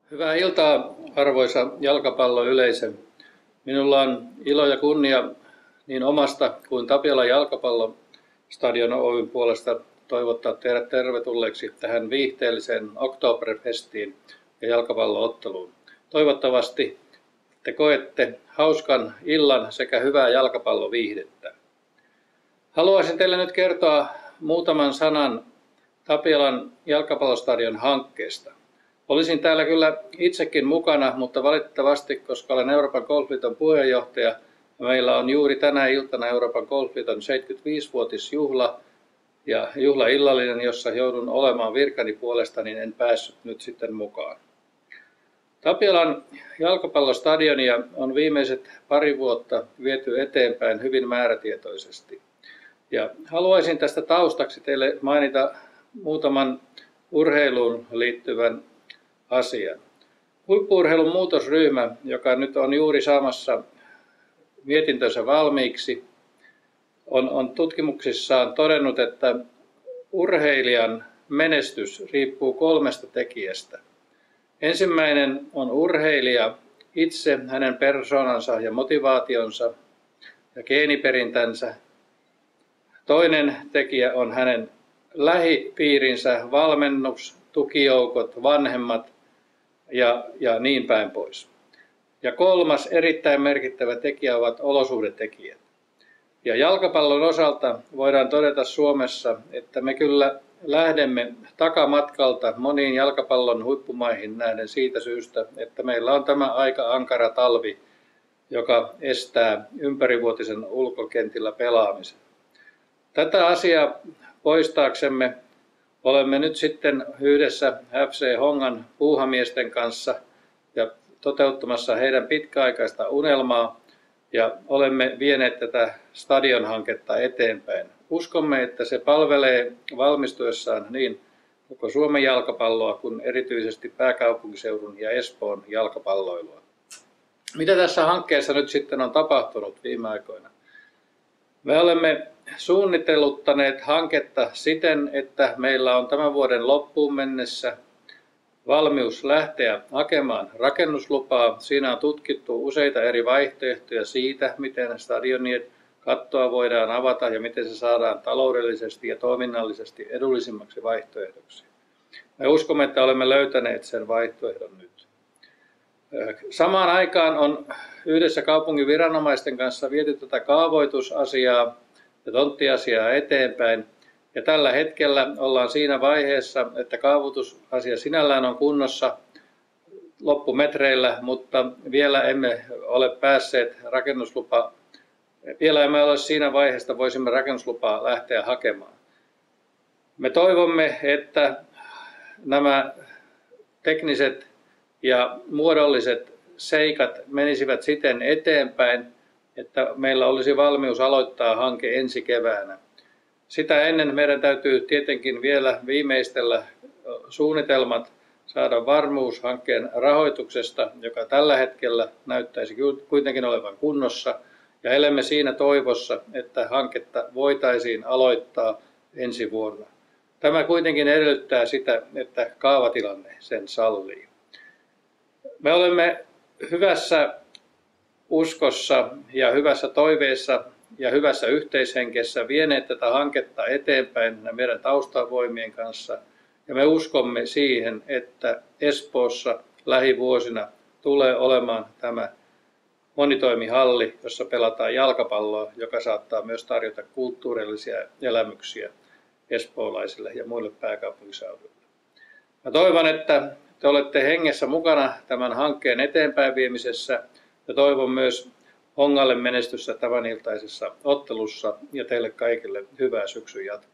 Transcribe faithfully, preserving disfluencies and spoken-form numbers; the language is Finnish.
Hyvää iltaa, arvoisa jalkapalloyleisö. Minulla on ilo ja kunnia niin omasta kuin Tapiolan jalkapallostadion Oyn puolesta toivottaa teidät tervetulleeksi tähän viihteelliseen Oktoberfestiin ja jalkapallootteluun. Toivottavasti te koette hauskan illan sekä hyvää jalkapalloviihdettä. Haluaisin teille nyt kertoa muutaman sanan Tapiolan jalkapallostadion hankkeesta. Olisin täällä kyllä itsekin mukana, mutta valitettavasti, koska olen Euroopan Golfliiton puheenjohtaja, meillä on juuri tänä iltana Euroopan Golfliiton seitsemänkymmentäviisivuotisjuhla ja juhlaillallinen, jossa joudun olemaan virkani puolesta, niin en päässyt nyt sitten mukaan. Tapiolan jalkapallostadionia on viimeiset pari vuotta viety eteenpäin hyvin määrätietoisesti. Ja haluaisin tästä taustaksi teille mainita muutaman urheiluun liittyvän asian. Huippu-urheilun muutosryhmä, joka nyt on juuri saamassa mietintönsä valmiiksi, on, on tutkimuksissaan todennut, että urheilijan menestys riippuu kolmesta tekijästä. Ensimmäinen on urheilija itse, hänen persoonansa ja motivaationsa ja geeniperintänsä. Toinen tekijä on hänen lähipiirinsä, valmennus, tukijoukot, vanhemmat ja, ja niin päin pois. Ja kolmas erittäin merkittävä tekijä ovat olosuhdetekijät. Ja jalkapallon osalta voidaan todeta Suomessa, että me kyllä lähdemme takamatkalta moniin jalkapallon huippumaihin nähden siitä syystä, että meillä on tämä aika ankara talvi, joka estää ympärivuotisen ulkokentillä pelaamisen. Tätä asiaa poistaaksemme olemme nyt sitten yhdessä F C Hongan puuhamiesten kanssa ja toteuttamassa heidän pitkäaikaista unelmaa ja olemme vieneet tätä stadionhanketta eteenpäin. Uskomme, että se palvelee valmistuessaan niin koko Suomen jalkapalloa kuin erityisesti pääkaupunkiseudun ja Espoon jalkapalloilua. Mitä tässä hankkeessa nyt sitten on tapahtunut viime aikoina? Me olemme suunnitelluttaneet hanketta siten, että meillä on tämän vuoden loppuun mennessä valmius lähteä hakemaan rakennuslupaa. Siinä on tutkittu useita eri vaihtoehtoja siitä, miten stadionien kattoa voidaan avata ja miten se saadaan taloudellisesti ja toiminnallisesti edullisimmaksi vaihtoehdoksi. Me uskomme, että olemme löytäneet sen vaihtoehdon nyt. Samaan aikaan on yhdessä kaupungin viranomaisten kanssa viety tätä kaavoitusasiaa ja tonttiasiaa eteenpäin. Ja tällä hetkellä ollaan siinä vaiheessa, että kaavoitusasia sinällään on kunnossa loppumetreillä, mutta vielä emme ole päässeet rakennuslupa, vielä emme ole siinä vaiheessa, että voisimme rakennuslupaa lähteä hakemaan. Me toivomme, että nämä tekniset ja muodolliset seikat menisivät siten eteenpäin, että meillä olisi valmius aloittaa hanke ensi keväänä. Sitä ennen meidän täytyy tietenkin vielä viimeistellä suunnitelmat, saada varmuus hankkeen rahoituksesta, joka tällä hetkellä näyttäisi kuitenkin olevan kunnossa, ja elämme siinä toivossa, että hanketta voitaisiin aloittaa ensi vuonna. Tämä kuitenkin edellyttää sitä, että kaavatilanne sen sallii. Me olemme hyvässä uskossa ja hyvässä toiveessa ja hyvässä yhteishengessä vieneet tätä hanketta eteenpäin meidän taustavoimien kanssa. Ja me uskomme siihen, että Espoossa lähivuosina tulee olemaan tämä monitoimihalli, jossa pelataan jalkapalloa, joka saattaa myös tarjota kulttuurillisia elämyksiä espoolaisille ja muille pääkaupunkiseuduille. Mä toivon, että te olette hengessä mukana tämän hankkeen eteenpäin viemisessä ja toivon myös Hongalle menestystä tämän iltaisessa ottelussa ja teille kaikille hyvää syksyn jatkoa.